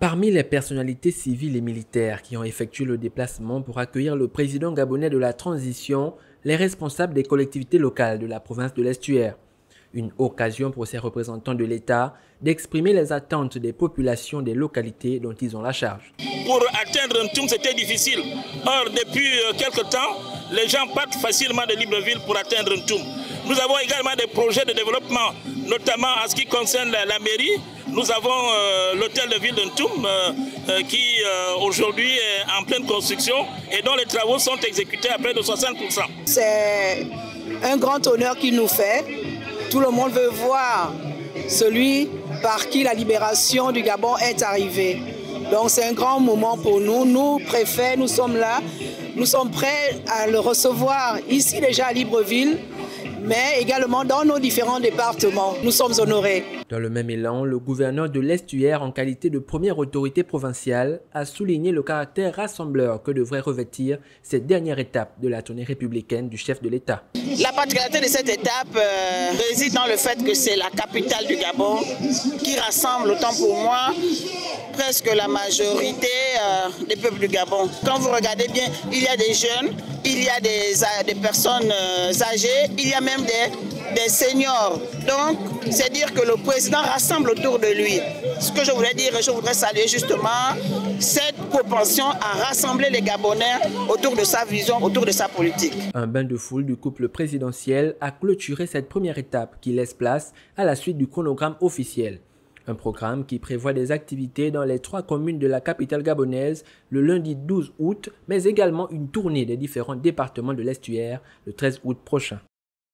Parmi les personnalités civiles et militaires qui ont effectué le déplacement pour accueillir le président gabonais de la transition, les responsables des collectivités locales de la province de l'Estuaire. Une occasion pour ces représentants de l'État d'exprimer les attentes des populations des localités dont ils ont la charge. Pour atteindre Ntoum, c'était difficile. Or, depuis quelque temps, les gens partent facilement de Libreville pour atteindre Ntoum. Nous avons également des projets de développement, notamment en ce qui concerne la mairie. Nous avons l'hôtel de ville de Ntoum qui aujourd'hui est en pleine construction et dont les travaux sont exécutés à près de 60%. C'est un grand honneur qu'il nous fait. Tout le monde veut voir celui par qui la libération du Gabon est arrivée. Donc c'est un grand moment pour nous. Nous, préfets, nous sommes là. Nous sommes prêts à le recevoir ici déjà à Libreville, mais également dans nos différents départements. Nous sommes honorés. Dans le même élan, le gouverneur de l'Estuaire, en qualité de première autorité provinciale, a souligné le caractère rassembleur que devrait revêtir cette dernière étape de la tournée républicaine du chef de l'État. La particularité de cette étape réside dans le fait que c'est la capitale du Gabon qui rassemble, autant pour moi, presque la majorité des peuples du Gabon. Quand vous regardez bien, il y a des jeunes, il y a des personnes âgées, il y a même des seniors. Donc, c'est dire que le président rassemble autour de lui. Ce que je voulais dire, je voudrais saluer justement cette propension à rassembler les Gabonais autour de sa vision, autour de sa politique. Un bain de foule du couple présidentiel a clôturé cette première étape qui laisse place à la suite du chronogramme officiel. Un programme qui prévoit des activités dans les 3 communes de la capitale gabonaise le lundi 12 août, mais également une tournée des différents départements de l'Estuaire le 13 août prochain.